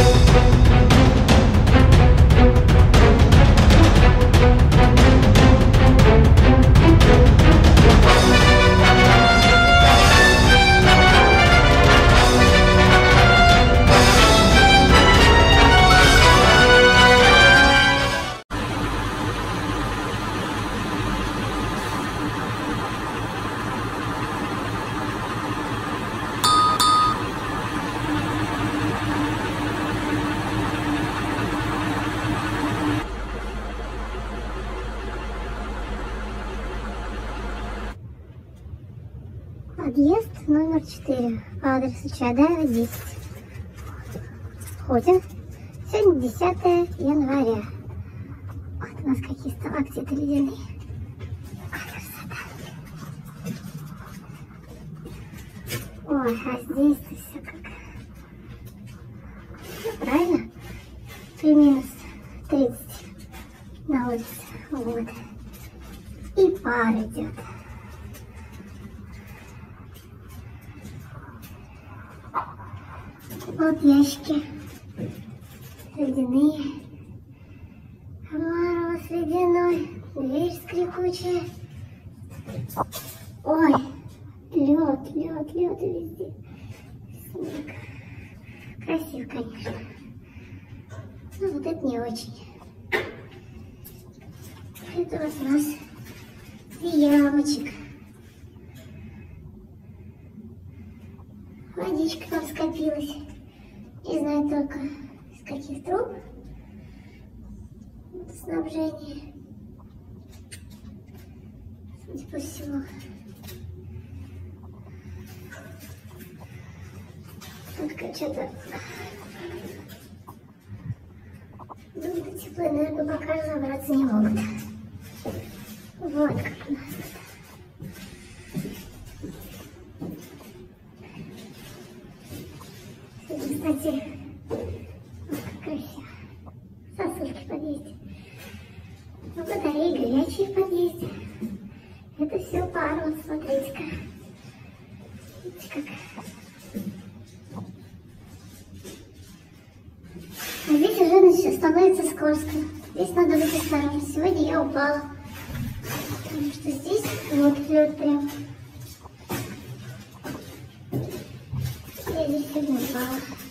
Подъезд номер 4 по адресу Чаадаева, 10. Ходим. Сегодня 10 января. Вот у нас какие сталактиты ледяные. Красота. Ой, а здесь-то все как... Ну, правильно? При минус 30 на улице. Вот. И пар идет. Вот ящики ледяные, мороз ледяной, дверь скрипучая. Ой, лед везде, снег. Красиво, конечно, но вот это не очень. Это вот у нас ямочек. Водичка там скопилась. Не знаю только из каких труб. Это снабжение. Судя по всему. Только что-то... До теплоэнерго пока разобраться не могут. Вот как у нас тут. Кстати, вот как красиво. Сосульки в подъезде. Батареи горячие в подъезде. Это все пар, вот смотрите-ка. Видите как. А здесь уже становится скользко. Здесь надо быть осторожным. Сегодня я упала. Потому что здесь вот лед прям. Я здесь сегодня упала.